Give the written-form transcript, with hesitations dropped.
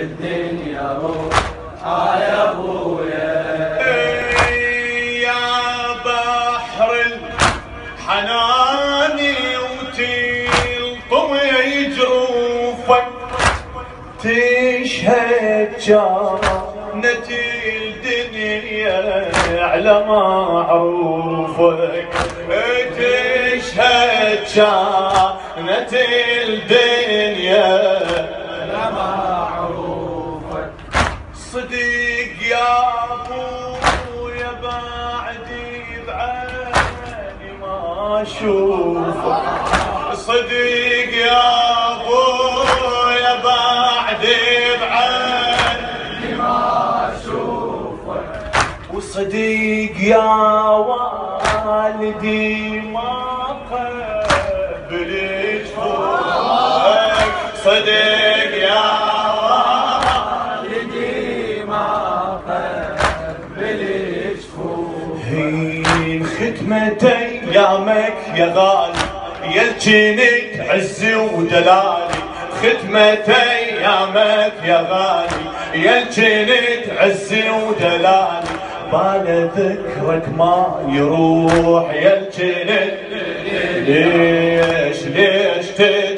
الدنيا روحها يا ابويا. يا بحر الحنان وتلطمي جروفك تشهد جنة الدنيا على معروفك، تشهد جنة الدنيا على معروفك. صديق يا ابويا بعدي بعيني ما اشوفك، صديق يا ابويا بعدي بعيني ما اشوفك، وصديق يا والدي ما قبل جفوفك، صديق يا ختمة ايامك يا غالي يا الجنت عزي ودلالي، ختمة ايامك يا غالي يا الجنت عزي ودلالي، بال ذكرك ما يروح يا الجنت، ليش